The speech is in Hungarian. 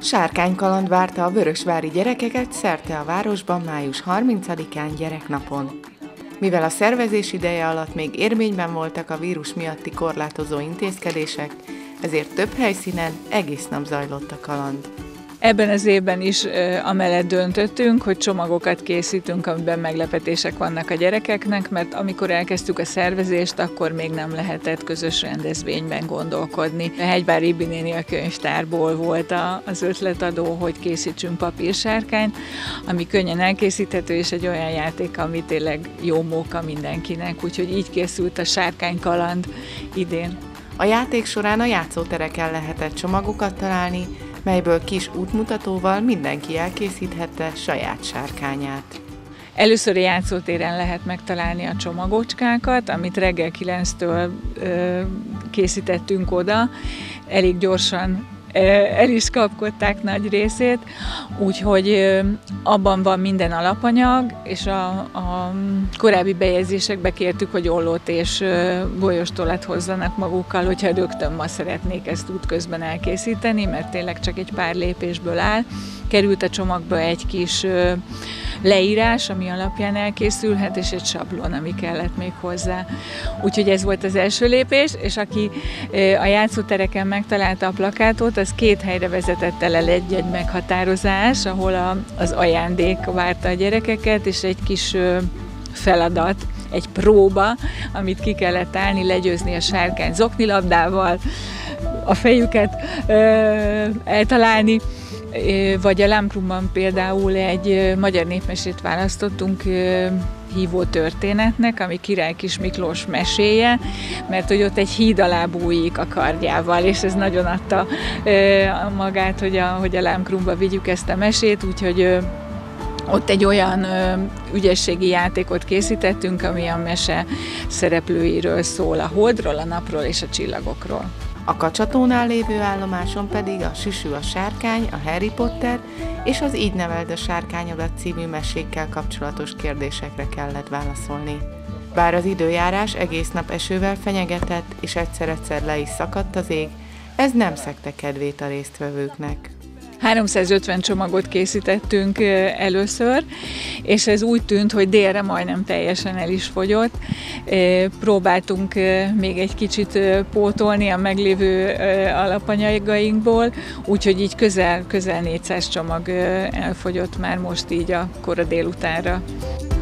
Sárkánykaland várta a vörösvári gyerekeket szerte a városban május 30-án gyereknapon. Mivel a szervezés ideje alatt még érvényben voltak a vírus miatti korlátozó intézkedések, ezért több helyszínen egész nap zajlott a kaland. Ebben az évben is amellett döntöttünk, hogy csomagokat készítünk, amiben meglepetések vannak a gyerekeknek, mert amikor elkezdtük a szervezést, akkor még nem lehetett közös rendezvényben gondolkodni. A Hegybár Ibi néni a könyvtárból volt az ötletadó, hogy készítsünk papírsárkányt, ami könnyen elkészíthető, és egy olyan játék, ami tényleg jó móka mindenkinek, úgyhogy így készült a Sárkánykaland idén. A játék során a játszótereken lehetett csomagokat találni, melyből kis útmutatóval mindenki elkészíthette saját sárkányát. Először a játszótéren lehet megtalálni a csomagocskákat, amit reggel 9-től készítettünk oda, elég gyorsan el is kapkodták nagy részét, úgyhogy abban van minden alapanyag, és a korábbi bejegyzésekbe kértük, hogy ollót és golyóstolat hozzanak magukkal, hogyha rögtön ma szeretnék ezt útközben elkészíteni, mert tényleg csak egy pár lépésből áll. Került a csomagba egy kis leírás, ami alapján elkészülhet, és egy sablon, ami kellett még hozzá. Úgyhogy ez volt az első lépés, és aki a játszótereken megtalálta a plakátot, az 2 helyre vezetett el egy meghatározás, ahol az ajándék várta a gyerekeket, és egy kis feladat, egy próba, amit ki kellett állni, legyőzni a sárkány zoknilabdával, a fejüket eltalálni, vagy a Lámkrumban például egy magyar népmesét választottunk hívó történetnek, ami Király Kis Miklós meséje, mert hogy ott egy híd alá bújik a kardjával, és ez nagyon adta magát, hogy a Lámkrumba vigyük ezt a mesét, úgyhogy ott egy olyan ügyességi játékot készítettünk, ami a mese szereplőiről szól, a holdról, a napról és a csillagokról. A Kacsatónál lévő állomáson pedig a Süsü a sárkány, a Harry Potter és az Így neveld a sárkányodat című mesékkel kapcsolatos kérdésekre kellett válaszolni. Bár az időjárás egész nap esővel fenyegetett, és egyszer-egyszer le is szakadt az ég, ez nem szegte kedvét a résztvevőknek. 350 csomagot készítettünk először, és ez úgy tűnt, hogy délre majdnem teljesen el is fogyott. Próbáltunk még egy kicsit pótolni a meglévő alapanyagainkból, úgyhogy így közel 400 csomag elfogyott már most így a kora délutánra.